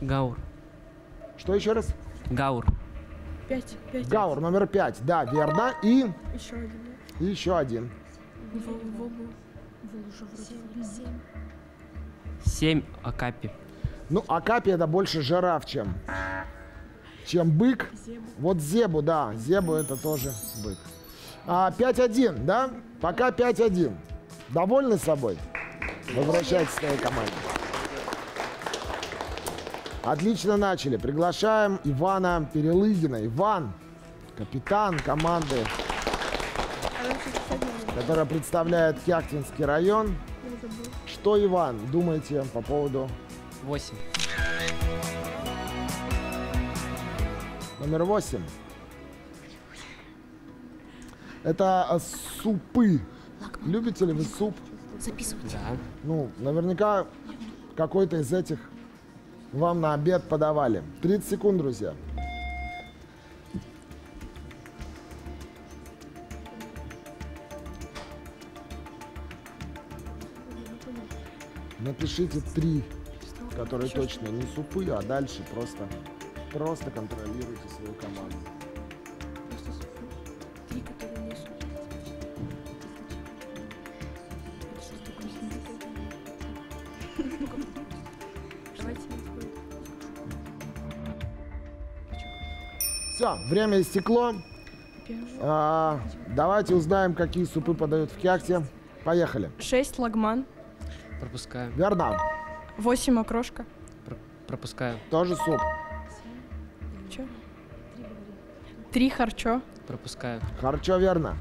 Гаур. Что еще раз? Гаур. 5. Гаур, номер 5. Да, верно. И Еще один. еще один. Вол уже вроде. 7 Акапи. Ну, Акапи это больше жираф, чем бык. Вот Зебу, да. Зебу это тоже бык. 5-1, да? Пока 5-1. Довольны собой? Возвращайтесь к своей команде. Отлично начали. Приглашаем Ивана Перелыгина. Иван, капитан команды, которая представляет Кяхтинский район. Что, Иван, думаете по поводу 8. номер 8? Это супы. Любите ли вы суп? Записывайте. Да. Ну, наверняка какой-то из этих вам на обед подавали. 30 секунд, друзья. Напишите 3, которые точно не супы, а дальше просто контролируйте свою команду. Просто 3, которые не супер. Давайте. Все, время истекло. Давайте узнаем, какие супы подают в Кяхте. Поехали. 6 лагман. Пропускаю. Верно. 8 окрошка. Пропускаю. Тоже суп. Че? 3 харчо. Пропускаю. Харчо, верно.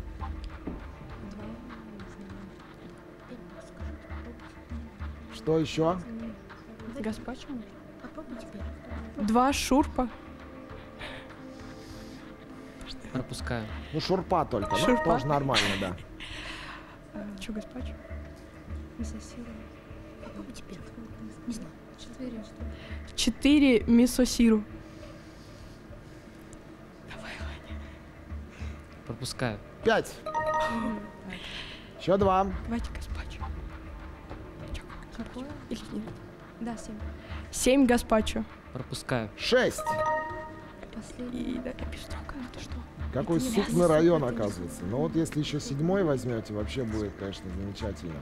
Что еще? Гаспачо. 2 шурпа. Пропускаю. Ну, шурпа только. Ну, Шурпа? тоже нормально, да. Че гаспачо? 4 мисосиру. Пропускаю. 5. Еще 2. Давайте гаспачо. Или нет? Да, 7. 7 гаспачо. Пропускаю. 6. И да, пестрока, это что? Какой супный район, оказывается. Ну вот если еще 7 возьмете, вообще будет, конечно, замечательно.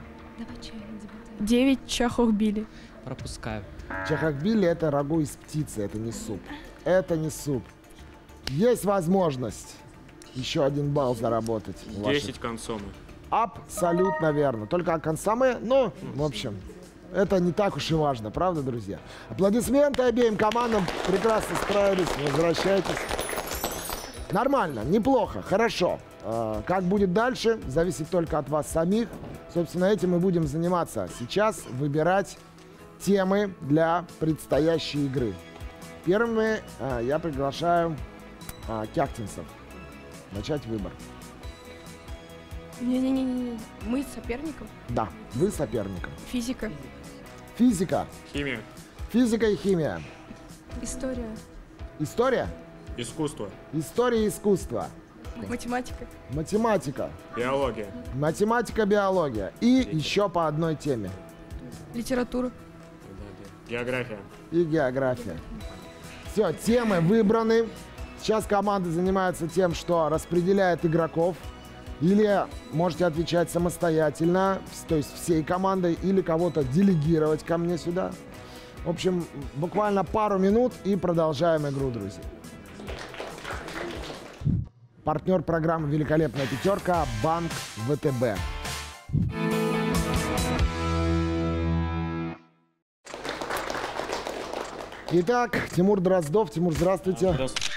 9 чахохбили. Пропускаю. Чахахбили — это рагу из птицы, это не суп. Это не суп. Есть возможность еще 1 балл заработать. у ваших. 10 консомы. Абсолютно верно. Только консоме, ну, в общем, это не так уж и важно, правда, друзья? Аплодисменты обеим командам. Прекрасно справились. Возвращайтесь. Нормально, неплохо, хорошо. Как будет дальше, зависит только от вас самих. Собственно, этим мы будем заниматься. Сейчас выбирать темы для предстоящей игры. Первыми я приглашаю кяхтинцев начать выбор. Не-не-не, мы с соперником. Да, вы соперником. Физика. Физика. Химия. Физика и химия. История. История. Искусство. История и искусство. Математика. Математика. Биология. Математика, биология. И еще по одной теме. Литература. География. И география. Все, темы выбраны. Сейчас команда занимается тем, что распределяет игроков. Или можете отвечать самостоятельно, то есть всей командой, или кого-то делегировать ко мне сюда. В общем, буквально пару минут и продолжаем игру, друзья. Партнер программы «Великолепная пятерка» – Банк ВТБ. Итак, Тимур Дроздов. Тимур, здравствуйте. Здравствуйте.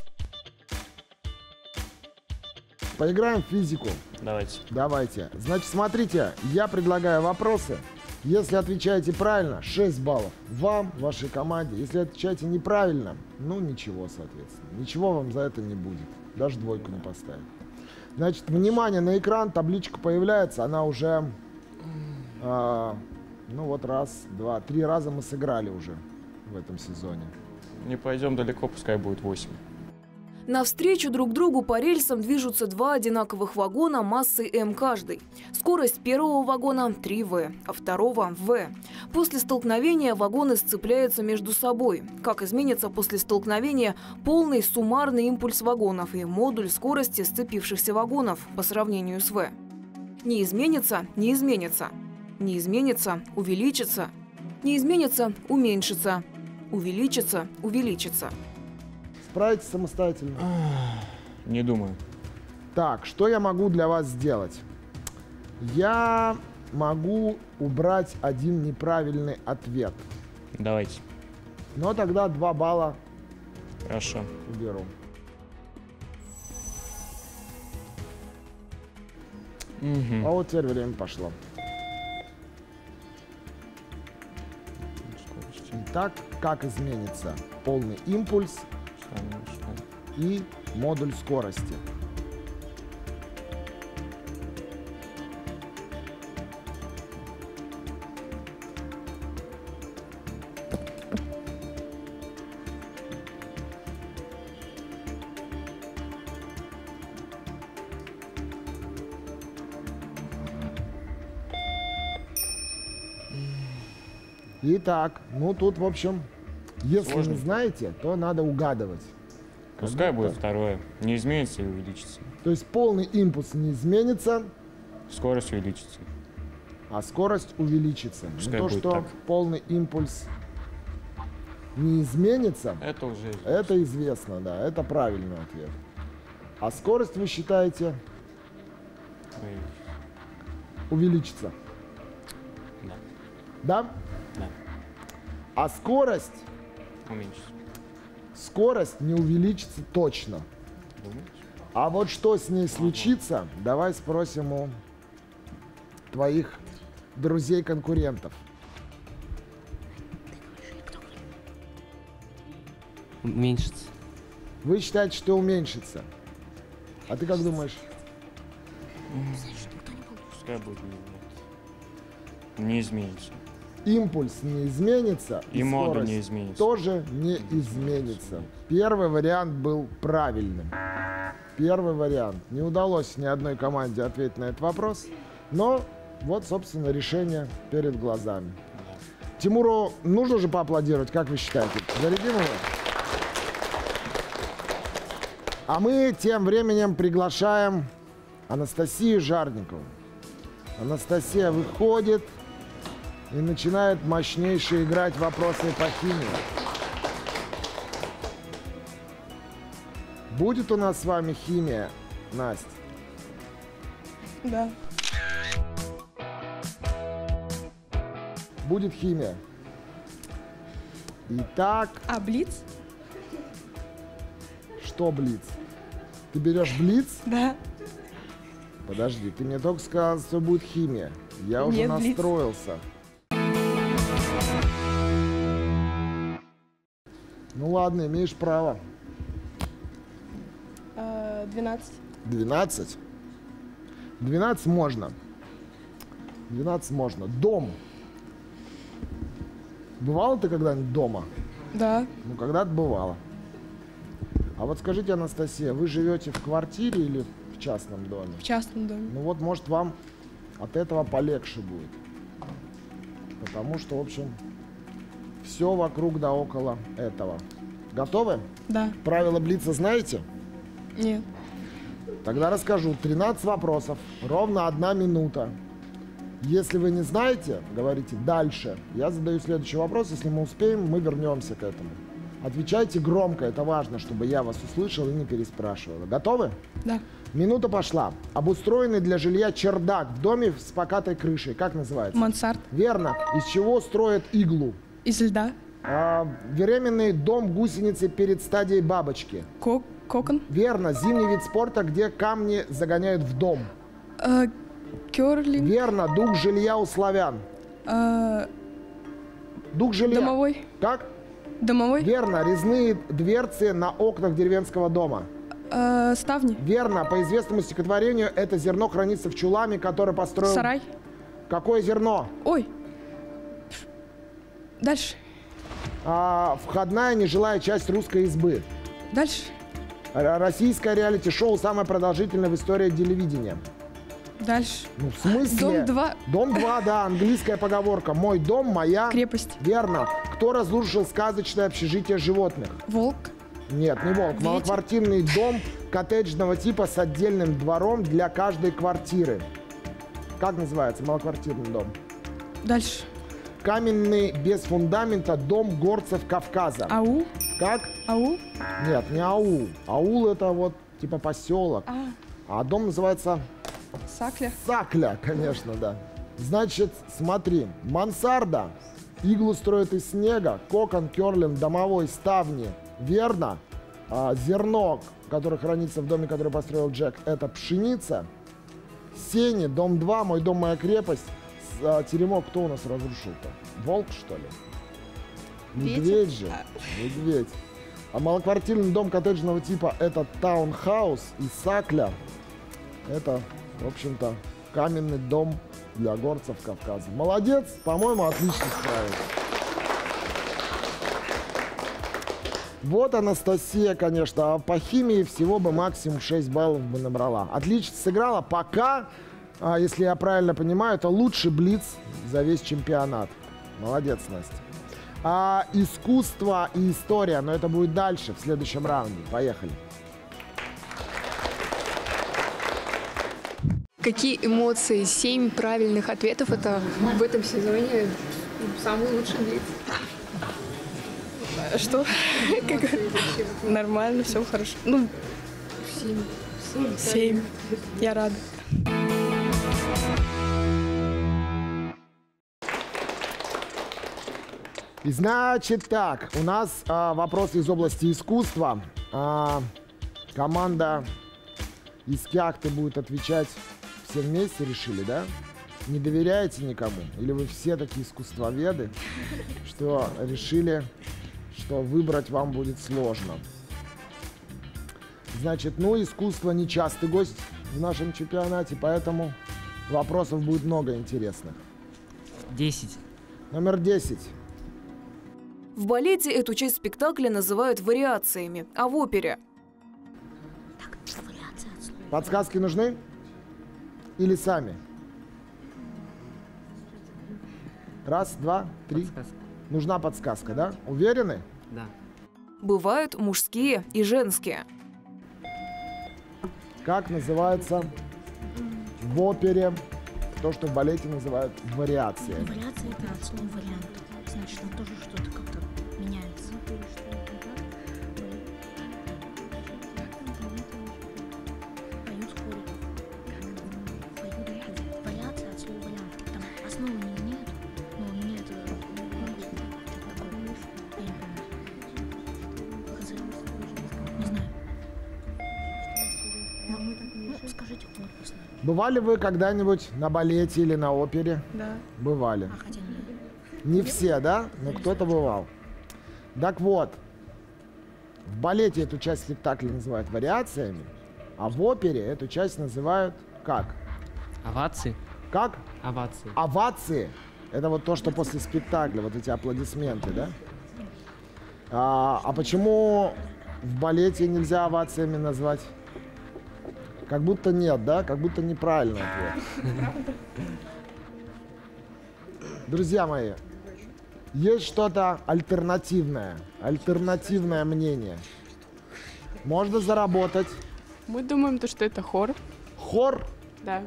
Поиграем в физику. Давайте. Давайте. Значит, смотрите, я предлагаю вопросы. Если отвечаете правильно, 6 баллов вам, вашей команде. Если отвечаете неправильно, ну ничего, соответственно. Ничего вам за это не будет. Даже 2 не поставят. Значит, внимание, на экран табличка появляется. Она уже, ну вот раз, два, 3 раза мы сыграли уже в этом сезоне. Не пойдем далеко, пускай будет 8. Навстречу друг другу по рельсам движутся два одинаковых вагона массой М каждый. Скорость первого вагона 3В, а второго В. После столкновения вагоны сцепляются между собой. Как изменится после столкновения полный суммарный импульс вагонов и модуль скорости сцепившихся вагонов по сравнению с В? Не изменится – не изменится. Не изменится – увеличится. Не изменится – уменьшится. Увеличится – увеличится. Справитесь самостоятельно? Не думаю. Так, что я могу для вас сделать? Я могу убрать один неправильный ответ. Давайте. Но тогда 2 балла Хорошо. уберу. А вот теперь время пошло. Итак, как изменится полный импульс и модуль скорости? Итак, ну тут, в общем, если Сложно. не знаете, то надо угадывать. Пускай Как будто- будет второе. Не изменится и увеличится. То есть полный импульс не изменится, Скорость увеличится. а скорость увеличится. Но Пускай то, будет что так. полный импульс не изменится, Это уже известно. это известно, да, это правильный ответ. А скорость, вы считаете, увеличится? Да. Да? Да. А скорость Уменьшится. не увеличится точно. Думаете? А вот что с ней случится, давай спросим у твоих друзей-конкурентов. Уменьшится. Вы считаете, что уменьшится? А ты как думаешь? Пускай будет не изменится. Импульс не изменится, И модуль скорость не изменится. тоже не изменится. Первый вариант был правильным. Первый вариант. Не удалось ни одной команде ответить на этот вопрос, но вот, собственно, решение перед глазами. Тимуру нужно же поаплодировать, как вы считаете? Зарядим его? А мы тем временем приглашаем Анастасию Жарникову. Анастасия выходит и начинает мощнейше играть вопросы по химии. Будет у нас с вами химия, Настя? Да. Будет химия. Итак, А блиц? что блиц? Ты берешь блиц? Да. Подожди, ты мне только сказал, что будет химия. Я уже Нет, блиц. настроился. Ну ладно, имеешь право. 12. 12? 12 можно. 12 можно. Дом. Бывала ты когда-нибудь дома? Да. Ну, когда-то бывало. А вот скажите, Анастасия, вы живете в квартире или в частном доме? В частном доме. Ну вот, может, вам от этого полегче будет. Потому что, в общем, все вокруг да около этого. Готовы? Да. Правила блица знаете? Нет. Тогда расскажу. 13 вопросов, ровно 1 минута. Если вы не знаете, говорите «дальше». Я задаю следующий вопрос. Если мы успеем, мы вернемся к этому. Отвечайте громко. Это важно, чтобы я вас услышал и не переспрашивала. Готовы? Да. Минута пошла. Обустроенный для жилья чердак в доме с покатой крышей. Как называется? Мансард. Верно. Из чего строят иглу? Из льда. Беременный дом гусеницы перед стадией бабочки. Кокон. Верно. Зимний вид спорта, где камни загоняют в дом. Керлинг. Верно. Дух жилья у славян. Дух жилья. Домовой. Как? Домовой. Верно. Резные дверцы на окнах деревенского дома. Ставни. Верно. По известному стихотворению это зерно хранится в чуламе, который построил... Сарай. Какое зерно? Ой. Дальше. Входная нежилая часть русской избы. Дальше. Российское реалити-шоу самое продолжительное в истории телевидения. Дальше. Ну, в смысле? Дом 2. Дом 2, да, английская поговорка. Мой дом, моя... Крепость. Верно. Кто разрушил сказочное общежитие животных? Волк. Нет, не волк. Ветер. Малоквартирный дом коттеджного типа с отдельным двором для каждой квартиры. Как называется малоквартирный дом? Дальше. Каменный без фундамента дом горцев Кавказа. Ау. Как? Ау. Нет, не аул. Аул это вот типа поселок. А дом называется Сакля. Сакля, конечно, да. Значит, смотри, мансарда, иглу строят из снега, кокон, керлин, домовой, ставни. Верно? Зерно, которое хранится в доме, который построил Джек, это пшеница. Сени, дом 2, мой дом, моя крепость. Теремок кто у нас разрушил-то? Волк, что ли? Медведь же. Медведь. А малоквартирный дом коттеджного типа это таунхаус. И Сакля это, в общем-то, каменный дом для горцев Кавказа. Молодец, по-моему, отлично справилась. Вот Анастасия, конечно, а по химии всего бы максимум 6 баллов бы набрала. Отлично сыграла, пока, если я правильно понимаю, это лучший блиц за весь чемпионат. Молодец, Настя. Искусство и история, но это будет дальше, в следующем раунде. Поехали. Какие эмоции? 7 правильных ответов. Это в этом сезоне самый лучший блиц. Что? Нормально, все хорошо. Ну, 7. Я рада. И значит так, у нас вопросы из области искусства. Команда из Кяхты будет отвечать все вместе, решили, да? Не доверяете никому? Или вы все такие искусствоведы, что решили, что выбрать вам будет сложно? Значит, ну, искусство не частый гость в нашем чемпионате, поэтому вопросов будет много интересных. 10. Номер 10. В балете эту часть спектакля называют вариациями, а в опере? Подсказки нужны? Или сами? Раз, два, три. Подсказка. Нужна подсказка, да? Уверены? Да. Бывают мужские и женские. Как называется в опере то, что в балете называют вариацией? Вариация это от слова вариант. Значит, там тоже что-то как-то меняется. Поют в хоре. Поют. Вариация от слова вариант. Там основы не меняют, но меняют что-то такое. Я не помню. Не знаю. Ну, скажите хор просто. Бывали вы когда-нибудь на балете или на опере? Да. Бывали. А хотя нет. Не все, да? Но кто-то бывал. Так вот, в балете эту часть спектакля называют вариациями, а в опере эту часть называют как? Овации. Как? Овации. Овации. Это вот то, что после спектакля, вот эти аплодисменты, да? А почему в балете нельзя овациями назвать? Как будто нет, да? Как будто неправильный ответ. Друзья мои, есть что-то альтернативное мнение. Можно заработать. Мы думаем, что это хор. Хор? Да.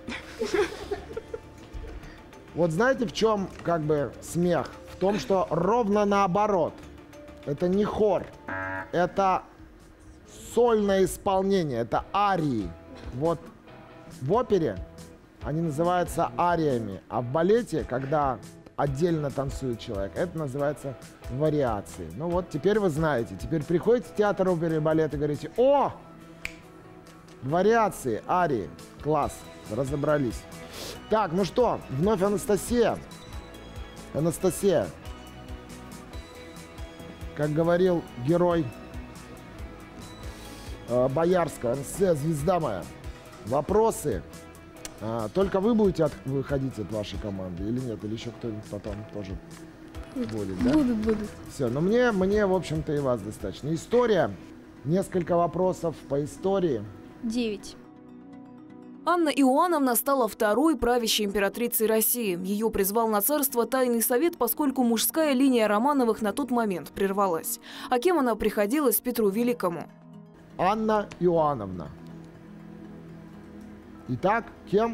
Вот знаете, в чем как бы смех? В том, что ровно наоборот. Это не хор, это сольное исполнение, это арии. Вот в опере они называются ариями, а в балете, когда отдельно танцует человек, это называется вариацией. Ну вот, теперь вы знаете. Теперь приходите в театр оперы и балет и говорите: о, вариации, арии, класс, разобрались. Так, ну что, вновь Анастасия. Анастасия, как говорил герой Боярского, Анастасия, звезда моя, вопросы. Только вы будете выходить от вашей команды или нет? Или еще кто-нибудь потом тоже будет, да? Будут. Все, но мне, в общем-то, и вас достаточно. История Несколько вопросов по истории. 9. Анна Иоанновна стала второй правящей императрицей России. Ее призвал на царство Тайный совет, поскольку мужская линия Романовых на тот момент прервалась. А кем она приходилась Петру Великому? Анна Иоанновна. Итак, кем?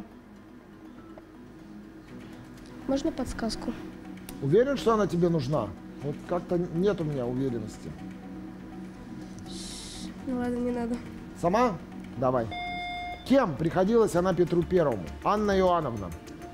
Можно подсказку? Уверен, что она тебе нужна? Вот как-то нет у меня уверенности. Ну ладно, не надо. Сама? Давай. Кем приходилась она Петру Первому? Анна Иоанновна.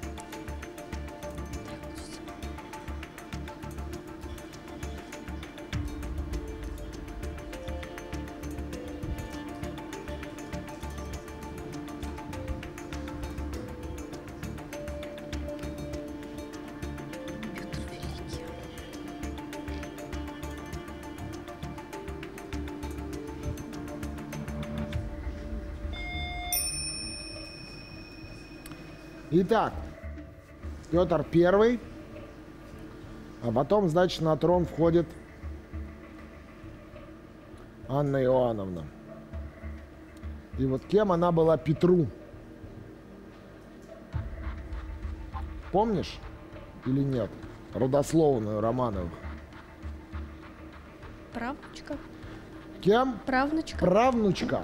Итак, Петр Первый, а потом, значит, на трон входит Анна Иоанновна. И вот кем она была Петру? Помнишь или нет? Родословную Романовых. Правнучка? Кем? Правнучка? Правнучка.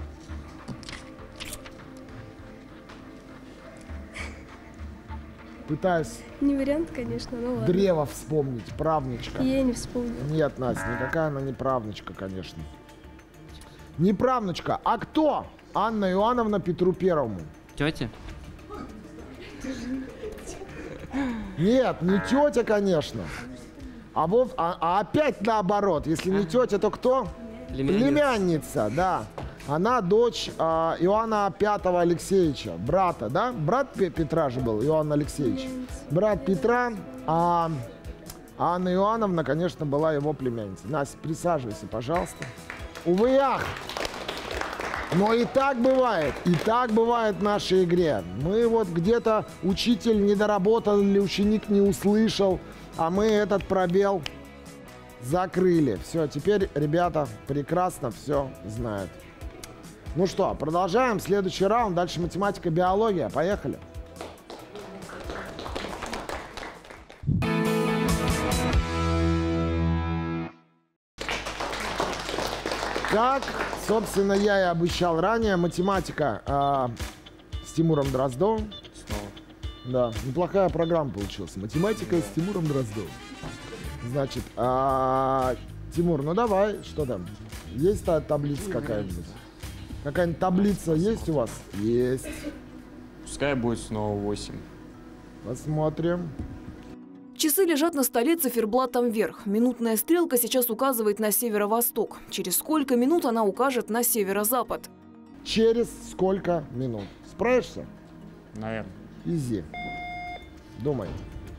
Пытаюсь Не вариант, конечно, ну ладно. древо вспомнить. Правнучка. Я не вспомню. Нет, Настя, никакая она не правнучка, конечно. Не правнучка. А кто? Анна Иоанновна Петру Первому. Тетя? Нет, не тетя, конечно. А опять наоборот. Если не тетя, то кто? Племянница, да. Она дочь Иоанна V Алексеевича, брата, да? Брат Петра же был, Иоанн Алексеевич. Брат Петра, а Анна Иоанновна, конечно, была его племянницей. Настя, присаживайся, пожалуйста. Увы, ах! Но и так бывает в нашей игре. Мы вот где-то учитель не доработал или ученик не услышал, а мы этот пробел закрыли. Все, теперь ребята прекрасно все знают. Ну что, продолжаем. Следующий раунд. Дальше математика, биология. Поехали. Как, собственно, я и обещал ранее, математика с Тимуром Дроздовым. Снова. Да, неплохая программа получилась. Математика с Тимуром Дроздовым. Значит, Тимур, ну давай, что там? Есть таблица какая-нибудь? Какая-нибудь таблица есть у вас? Есть. Пускай будет снова 8. Посмотрим. Часы лежат на столе циферблатом вверх. Минутная стрелка сейчас указывает на северо-восток. Через сколько минут она укажет на северо-запад? Через сколько минут? Справишься? Наверное. Изи. Думай.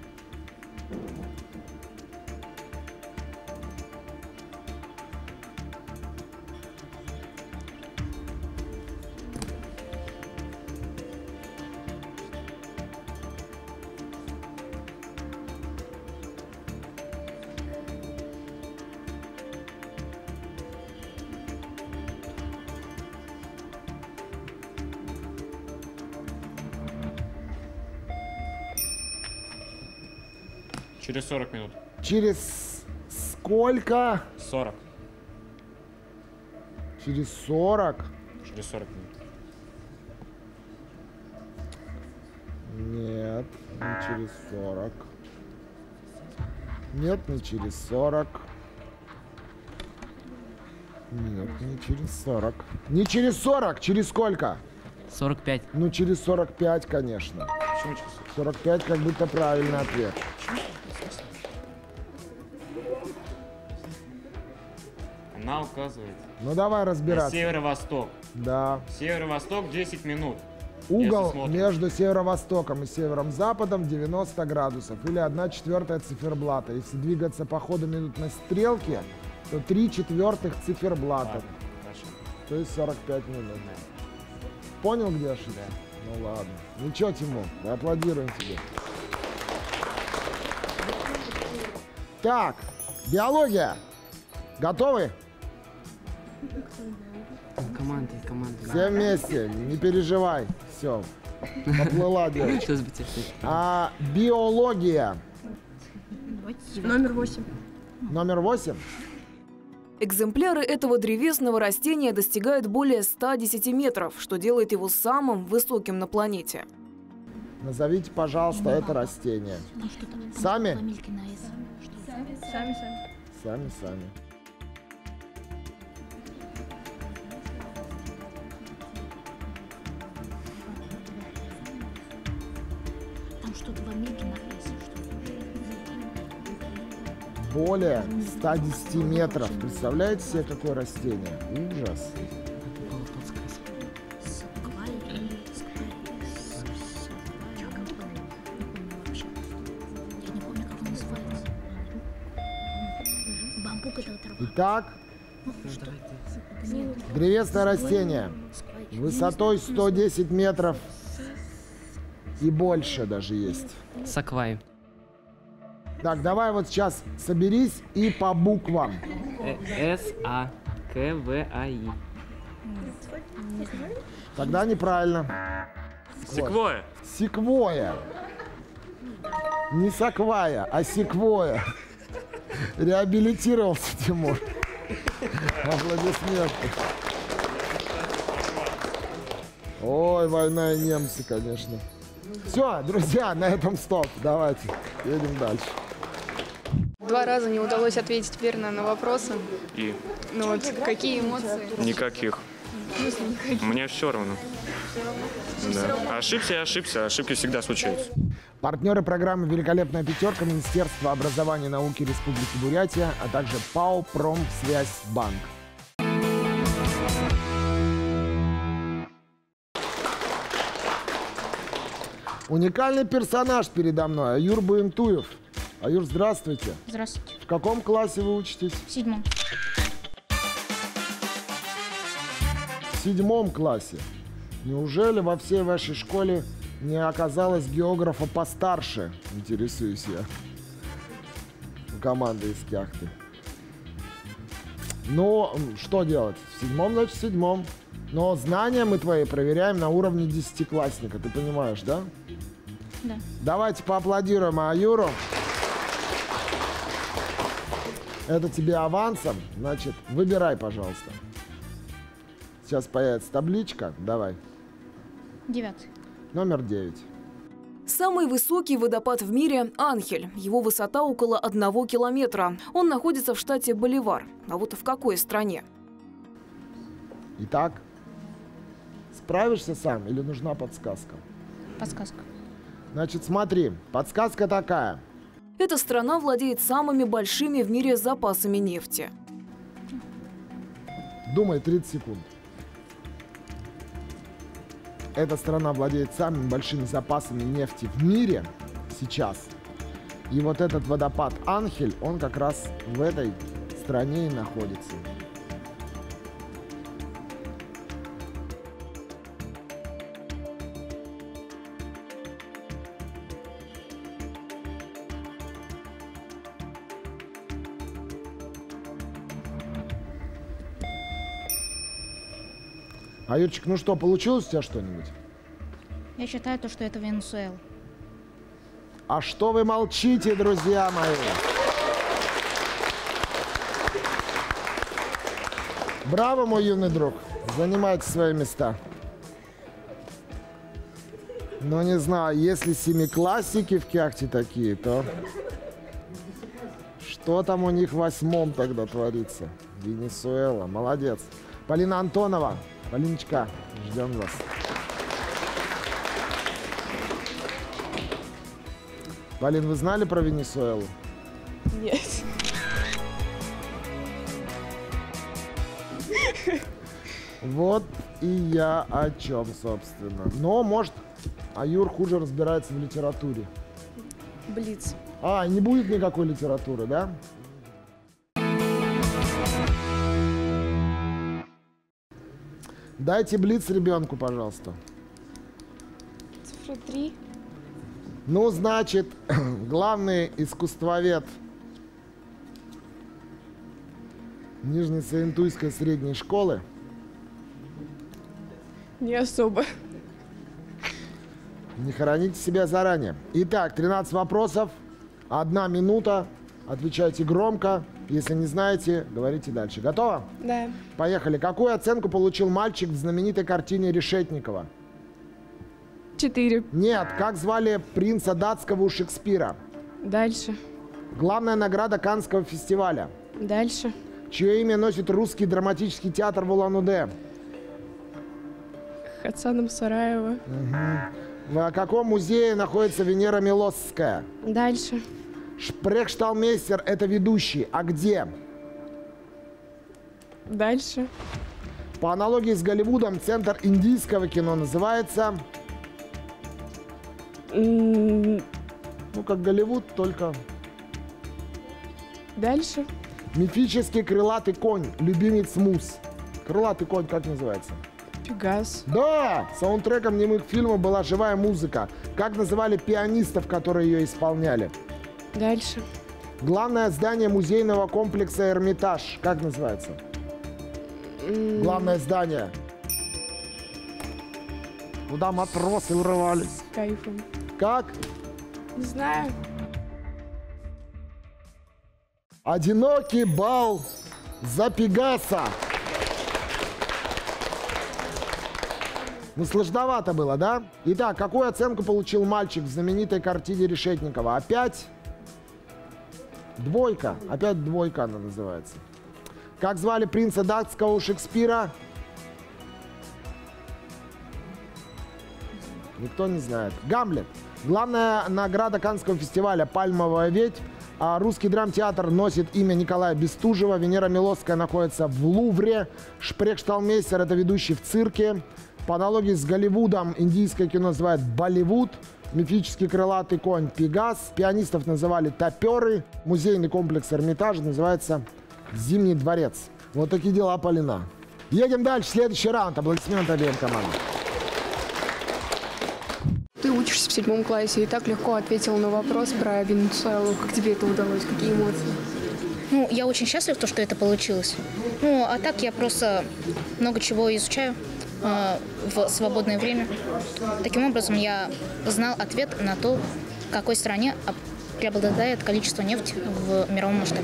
Через 40 минут. Через сколько? 40. Через 40? Через 40 минут. Нет, не через 40. Нет, не через 40. Нет, не через 40. Не через 40, через сколько? 45. Ну, через 45, конечно. Почему через 40? 45 как будто правильный ответ. Она указывает Ну, давай на разбираться. северо-восток. Да. Северо-восток 10 минут. Угол Если смотрим. между северо-востоком и севером-западом 90 градусов, или 1/4 циферблата. Если двигаться по ходу минутной стрелки, то 3/4 циферблата. Ладно, хорошо. То есть 45 минут. Понял, где ошибка? Ну ладно. Ничего, Тимур, аплодируем тебе. Так, биология. Готовы? Команда. Все вместе, не переживай. Все, поплыла девочка. Биология. Номер 8. Номер 8. Экземпляры этого древесного растения достигают более 110 метров, что делает его самым высоким на планете. Назовите, пожалуйста, это растение. Сами? Сами. Там что-то в Америке написано, что Более 110 метров. Представляете себе, какое растение? Ужас. Итак, древесное растение высотой 110 метров и больше даже есть. Саквай. Так, давай вот сейчас соберись и по буквам. С-А-К-В-А-И. Тогда неправильно. Секвоя. Секвоя. Не саквая, а секвоя. Реабилитировался Тимур. Аплодисменты. Ой, война и немцы, конечно. Все, друзья, на этом стоп. Давайте, едем дальше. 2 раза не удалось ответить верно на вопросы. И? Ну вот, какие эмоции? Никаких. Мне все равно. Да. Ошибся и ошибся. Ошибки всегда случаются. Партнеры программы «Великолепная пятерка» Министерство образования и науки Республики Бурятия, а также ПАО «Промсвязьбанк». Уникальный персонаж передо мной, Аюр Буентуев. Аюр, здравствуйте. Здравствуйте. В каком классе вы учитесь? В 7. В 7 классе. Неужели во всей вашей школе не оказалось географа постарше? Интересуюсь я. Команда из Кяхты. Ну, что делать? В 7, значит, в 7. Но знания мы твои проверяем на уровне 10-классника. Ты понимаешь, да? Да. Давайте поаплодируем Аюру. Это тебе авансом. Значит, выбирай, пожалуйста. Сейчас появится табличка. Давай. 9. Номер 9. Самый высокий водопад в мире – Анхель. Его высота около 1 километра. Он находится в штате Боливар. А вот в какой стране? Итак, справишься сам или нужна подсказка? Подсказка. Значит, смотри, подсказка такая. Эта страна владеет самыми большими в мире запасами нефти. Думай, 30 секунд. Эта страна владеет самыми большими запасами нефти в мире сейчас. И вот этот водопад Анхель, он как раз в этой стране и находится. А, Юрчик, ну что, получилось у тебя что-нибудь? Я считаю, что это Венесуэла. А что вы молчите, друзья мои? Браво, мой юный друг. Занимайте свои места. Но не знаю, если семиклассники в Кяхте такие, то что там у них в 8 тогда творится? Венесуэла. Молодец. Полина Антонова. Полиночка, ждем вас. Полин, вы знали про Венесуэлу? Нет. Вот и я о чем, собственно. Но, может, Аюр хуже разбирается в литературе. Блиц. А, не будет никакой литературы, да? Дайте блиц ребенку, пожалуйста. Цифра 3. Ну, значит, главный искусствовед Нижнесаентуйской средней школы? Не особо. Не хороните себя заранее. Итак, 13 вопросов, 1 минута. Отвечайте громко. Если не знаете, говорите дальше. Готово? Да. Поехали. Какую оценку получил мальчик в знаменитой картине Решетникова? 4. Нет. Как звали принца датского у Шекспира? Дальше. Главная награда Каннского фестиваля? Дальше. Чье имя носит русский драматический театр в Улан-Удэ? Хацаном Сараева. В каком музее находится Венера Милосская? Дальше. Шпрехшталмейстер – это ведущий. А где? Дальше. По аналогии с Голливудом, центр индийского кино называется... Ну, как Голливуд, только... Дальше. Мифический крылатый конь, любимец Муз. Крылатый конь как называется? Пегас. Да! Саундтреком немых фильмов была живая музыка. Как называли пианистов, которые ее исполняли? Дальше. Главное здание музейного комплекса «Эрмитаж». Как называется? Главное здание. Куда матросы урывались? С кайфом. Как? Не знаю. Одинокий бал за Пегаса. Ну, сложновато было, да? Итак, какую оценку получил мальчик в знаменитой картине Решетникова? Опять двойка. Опять двойка она называется. Как звали принца датского у Шекспира? Никто не знает. Гамлет. Главная награда Каннского фестиваля «Пальмовая ветвь». А русский драмтеатр носит имя Николая Бестужева. Венера Милосская находится в Лувре. Шпрехшталмейстер – это ведущий в цирке. По аналогии с Голливудом индийское кино называют Болливуд. Мифический крылатый конь Пегас. Пианистов называли топеры. Музейный комплекс Эрмитаж называется Зимний дворец. Вот такие дела, Полина. Едем дальше. Следующий раунд. Аплодисменты обеим командам. Ты учишься в 7 классе и так легко ответил на вопрос про Венесуэлу. Как тебе это удалось? Какие эмоции? Ну, я очень счастлив, что это получилось. Ну, а так я просто много чего изучаю в свободное время. Таким образом, я знал ответ на то, в какой стране преобладает количество нефти в мировом масштабе.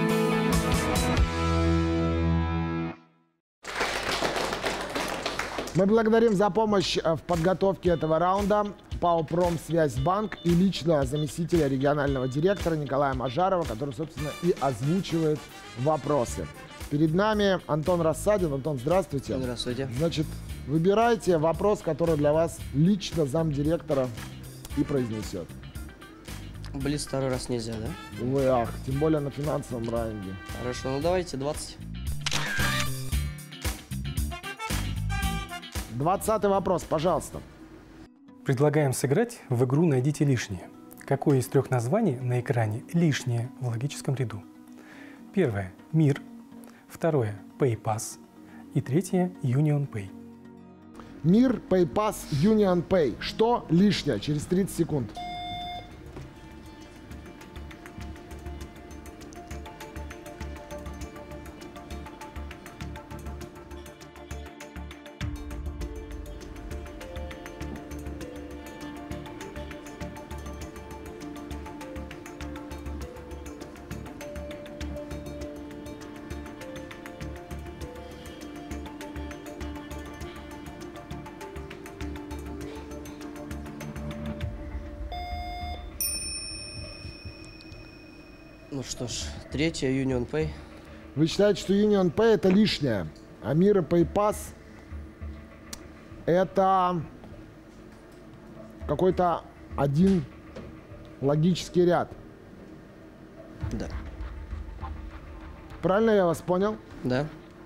Мы благодарим за помощь в подготовке этого раунда ПАО «Промсвязьбанк» и лично заместителя регионального директора Николая Мажарова, который, собственно, и озвучивает вопросы. Перед нами Антон Рассадин. Антон, здравствуйте. Здравствуйте. Значит, выбирайте вопрос, который для вас лично замдиректора и произнесет. Блиц второй раз нельзя, да? Увы, ах, тем более на финансовом раунде. Хорошо, ну давайте 20. 20-й вопрос, пожалуйста. Предлагаем сыграть в игру «Найдите лишнее». Какое из 3 названий на экране лишнее в логическом ряду? Первое – «Мир», второе – «PayPass» и третье – «UnionPay». Мир, PayPass, UnionPay. Что лишнее? Через 30 секунд. Ну что ж, третье UnionPay. Вы считаете, что UnionPay это лишнее, а Мир и PayPass это какой-то один логический ряд? Да. Правильно я вас понял? Да.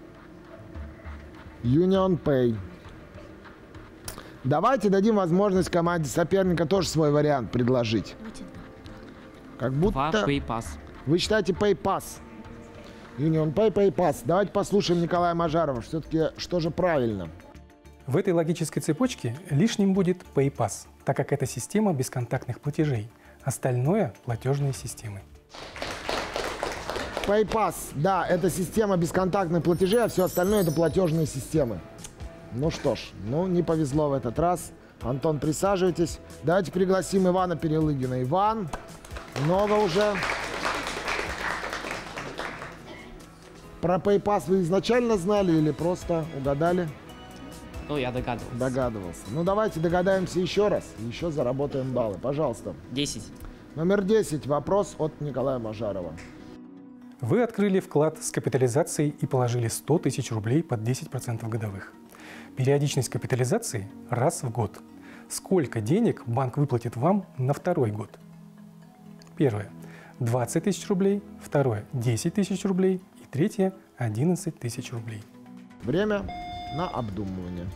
UnionPay. Давайте дадим возможность команде соперника тоже свой вариант предложить. Как будто... PayPass. Вы считаете PayPass. UnionPay, PayPass. Давайте послушаем Николая Мажарова. Все-таки что же правильно? В этой логической цепочке лишним будет PayPass, так как это система бесконтактных платежей. Остальное – платежные системы. PayPass, да, это система бесконтактных платежей, а все остальное это платежные системы. Ну что ж, ну не повезло в этот раз. Антон, присаживайтесь. Давайте пригласим Ивана Перелыгина. Иван, много уже. Про PayPass вы изначально знали или просто угадали? Ну, я догадывался. Догадывался. Ну, давайте догадаемся еще раз. Еще заработаем баллы. Пожалуйста. 10. Номер 10. Вопрос от Николая Мажарова. Вы открыли вклад с капитализацией и положили 100 тысяч рублей под 10% годовых. Периодичность капитализации раз в год. Сколько денег банк выплатит вам на второй год? Первое – 20 тысяч рублей. Второе – 10 тысяч рублей. И третье – 11 тысяч рублей. Время на обдумывание.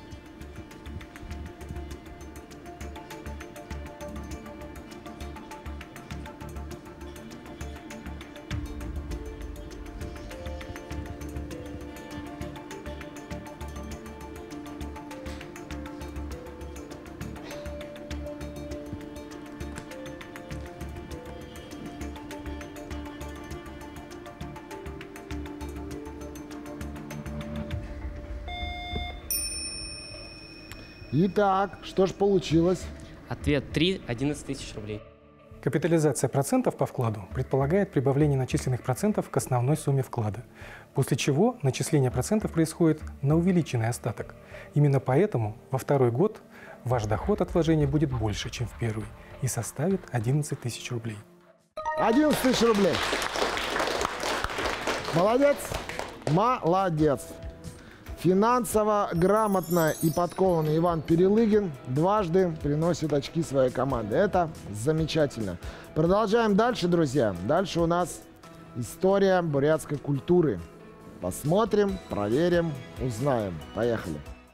Итак, что ж получилось? Ответ 3, 11 тысяч рублей. Капитализация процентов по вкладу предполагает прибавление начисленных процентов к основной сумме вклада, после чего начисление процентов происходит на увеличенный остаток. Именно поэтому во второй год ваш доход от вложения будет больше, чем в первый, и составит 11 тысяч рублей. 11 тысяч рублей. Молодец. Молодец. Финансово грамотно и подкованный Иван Перелыгин дважды приносит очки своей команды. Это замечательно. Продолжаем дальше, друзья. Дальше у нас история бурятской культуры. Посмотрим, проверим, узнаем. Поехали.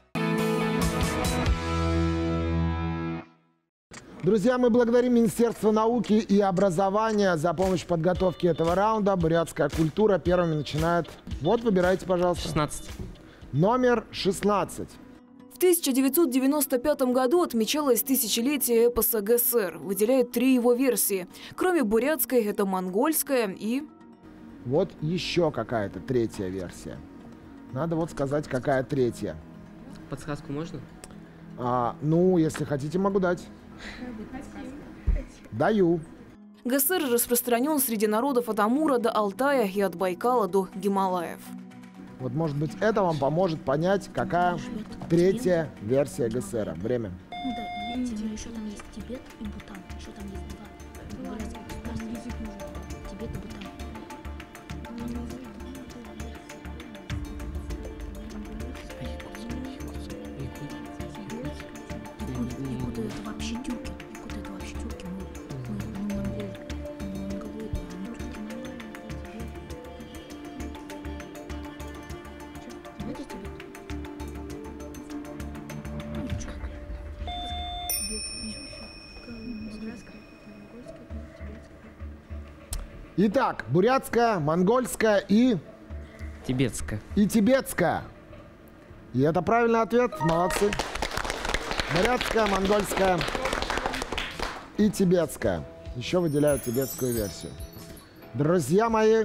Друзья, мы благодарим Министерство науки и образования за помощь в подготовке этого раунда. Бурятская культура первыми начинает. Вот, выбирайте, пожалуйста. 16. Номер 16. В 1995 году отмечалось тысячелетие эпоса ГСР. Выделяют 3 его версии. Кроме бурятской, это монгольская и... Вот еще какая-то третья версия. Надо вот сказать, какая третья. Подсказку можно? Ну, если хотите, могу дать. Даю. ГСР распространен среди народов от Амура до Алтая и от Байкала до Гималаев. Вот, может быть, это вам поможет понять, какая третья версия ГСР. Время. Ну да, и еще там есть Тибет и Бутан. Еще там есть два. Тибет и Бутан. Якуты это вообще тюрки. Якуты это вообще тюрки. Мы монголы. Итак, бурятская, монгольская и... Тибетская. И тибетская. И это правильный ответ. Молодцы. Бурятская, монгольская и тибетская. Еще выделяют тибетскую версию. Друзья мои,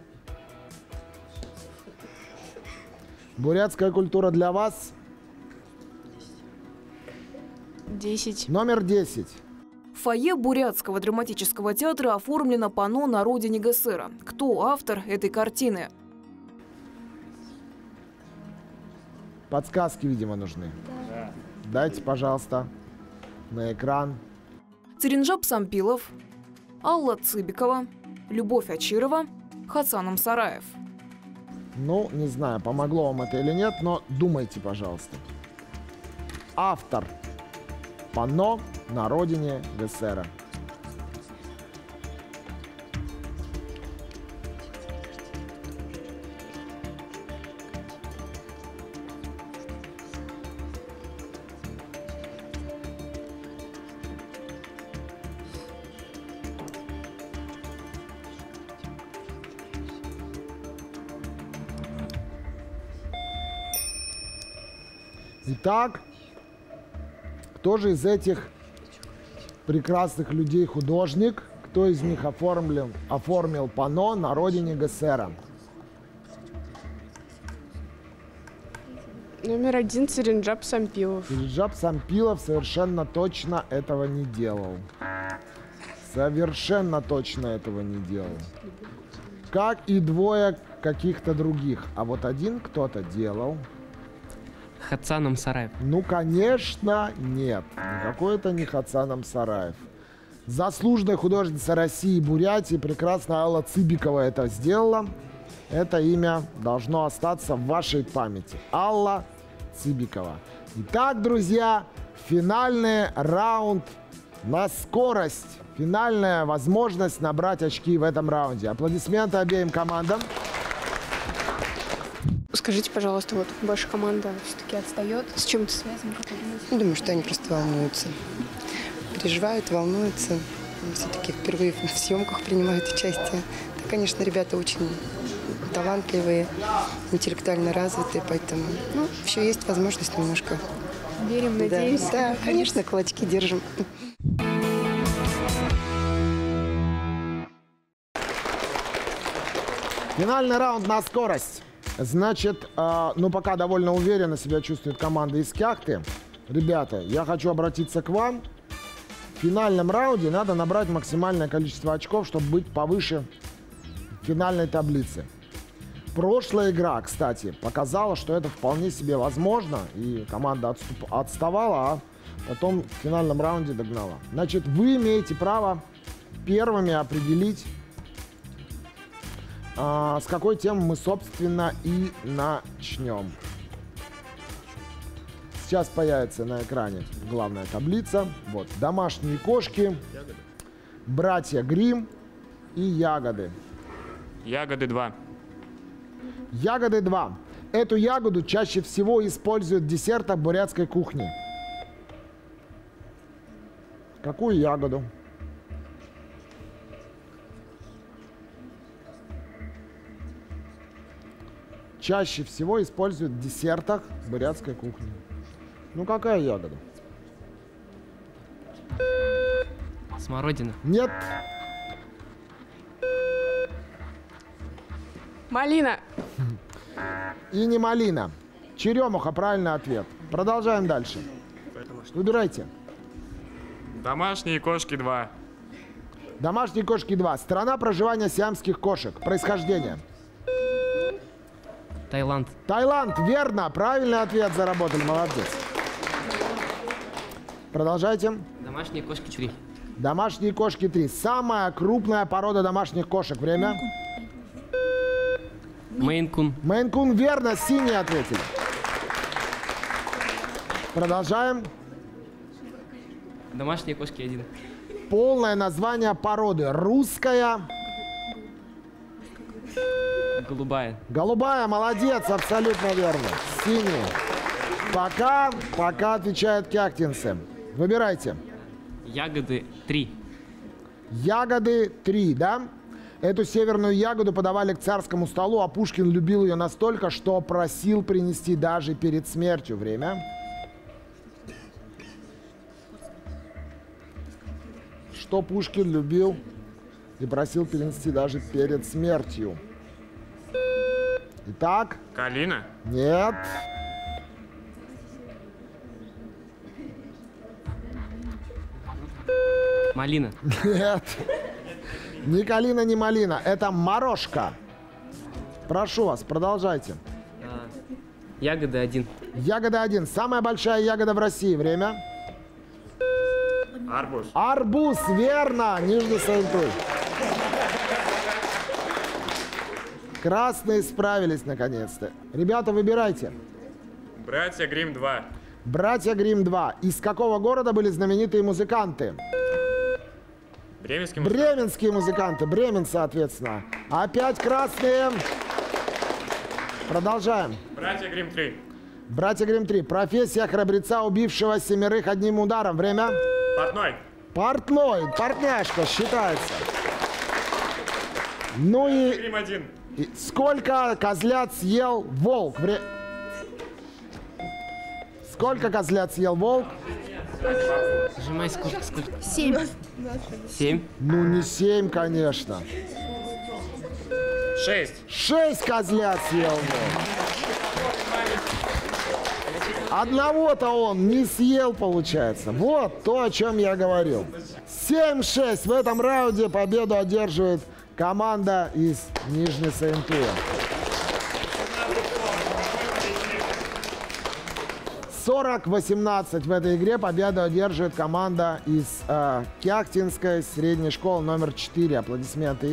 бурятская культура для вас. 10. Номер 10. В фойе Бурятского драматического театра оформлено панно на родине ГСР. Кто автор этой картины? Подсказки, видимо, нужны. Да. Дайте, пожалуйста, на экран. Циринджап Сампилов, Алла Цыбикова, Любовь Ачирова, Хасан Амсараев. Ну, не знаю, помогло вам это или нет, но думайте, пожалуйста. Автор панно на родине ГСР. Итак, кто же из этих прекрасных людей художник? Кто из них оформил панно на родине ГСР? Номер 1 Циринджап Сампилов. Циринджап Сампилов совершенно точно этого не делал. Совершенно точно этого не делал. Как и двое каких-то других. А вот один кто-то делал. Хасан Амсараев. Ну, конечно, нет. Никакой это не Хасан Амсараев. Заслуженная художница России и Бурятии, прекрасная Алла Цыбикова это сделала. Это имя должно остаться в вашей памяти. Алла Цыбикова. Итак, друзья, финальный раунд на скорость. Финальная возможность набрать очки в этом раунде. Аплодисменты обеим командам. Скажите, пожалуйста, вот ваша команда все-таки отстает. С чем это связано? Думаю, что они просто волнуются. Переживают, волнуются. Все-таки впервые в съемках принимают участие. Да, конечно, ребята очень талантливые, интеллектуально развитые, поэтому еще есть возможность немножко. Верим, надеемся. Да, конечно, кулачки держим. Финальный раунд на скорость. Значит, пока довольно уверенно себя чувствует команда из Кяхты. Ребята, я хочу обратиться к вам. В финальном раунде надо набрать максимальное количество очков, чтобы быть повыше финальной таблицы. Прошлая игра, кстати, показала, что это вполне себе возможно. И команда отставала, а потом в финальном раунде догнала. Значит, вы имеете право первыми определить, с какой темы мы, собственно, и начнем. Сейчас появится на экране главная таблица. Вот, домашние кошки, братья Гримм и ягоды. Ягоды 2. Ягоды 2. Эту ягоду чаще всего используют в десертах бурятской кухни. Какую ягоду? Чаще всего используют в десертах бурятской кухни. Ну, какая ягода? Смородина. Нет. Малина. И не малина. Черемуха, правильный ответ. Продолжаем дальше. Выбирайте. Домашние кошки 2. Домашние кошки 2. Страна проживания сиамских кошек. Происхождение. Таиланд. Таиланд, верно. Правильный ответ заработали. Молодец. Продолжайте. Домашние кошки 3. Домашние кошки 3. Самая крупная порода домашних кошек. Время. Мейн-кун. Мейн-кун, верно. Синие ответили. Продолжаем. Домашние кошки 1. Полное название породы. Русская. Голубая. Голубая, молодец, абсолютно верно. Синяя. Пока отвечают кяхтинцы. Выбирайте. Ягоды 3. Ягоды 3, да? Эту северную ягоду подавали к царскому столу, а Пушкин любил ее настолько, что просил принести даже перед смертью. Время. Что Пушкин любил и просил принести даже перед смертью. Итак. Калина? Нет. Малина. Нет. Ни калина, ни малина. Это морожка. Прошу вас, продолжайте. Ягода 1. Ягода 1. Самая большая ягода в России. Время. Арбуз. Арбуз, верно. Нижний Савинтуй. Красные справились наконец-то. Ребята, выбирайте. Братья Гримм 2. Братья Гримм 2. Из какого города были знаменитые музыканты? Бременские музыканты. Бременские музыканты. Бремен, соответственно. Опять красные. Продолжаем. Братья Гримм 3. Братья Гримм 3. Профессия храбреца, убившего 7 одним ударом. Время. Портной. Портной. Портняшка считается. Ну и... Гримм 1. Сколько козлят съел волк? Сколько козлят съел волк? Нажимай сколько? 7. 7. Ну, не 7, конечно. 6. 6 козлят съел. Одного-то он не съел, получается. Вот то, о чем я говорил. 7-6. В этом раунде победу одерживает команда из Нижней Саентуя. 40-18 в этой игре победу одерживает команда из Кяхтинской средней школы номер 4. Аплодисменты.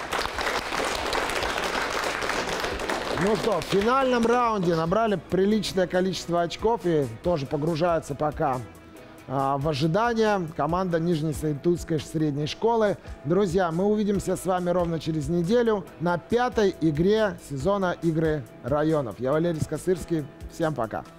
Ну что, в финальном раунде набрали приличное количество очков и тоже погружаются пока в ожидание команда Нижней Саентуйской средней школы. Друзья, мы увидимся с вами ровно через неделю на 5-й игре сезона Игры районов. Я Валерий Скосырский. Всем пока.